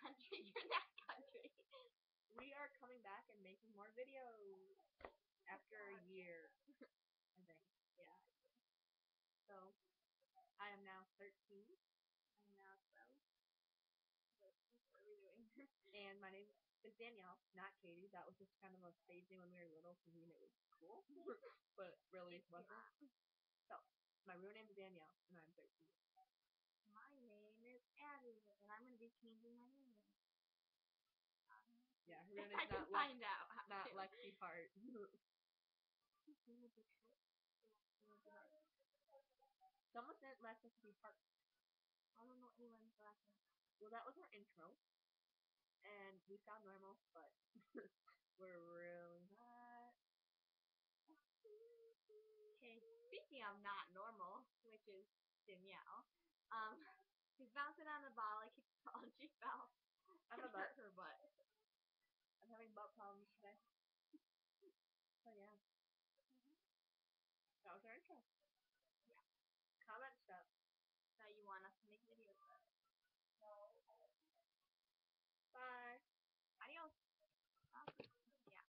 country. You're that country. We are coming back and making more videos after a year, I think. Yeah. So, I am now 13. I'm now 12. What are we doing? And my name is Danielle, not Katie. That was just kind of a stage name when we were little because we knew it was cool, but really it wasn't. So, my real name is Danielle, and I'm 13. My name is Abbie, and I'm going to be changing my name. Yeah, her real If I name's can find out. not Lexi Hart. Someone said Lexi Hart. I don't know anyone's last name. Well, that was our intro, and we sound normal, but we're really not. Okay, speaking of not normal, which is Danielle, she's bouncing on the ball. I kicked the ball and she fell and hurt her butt. I'm having butt problems today. So yeah.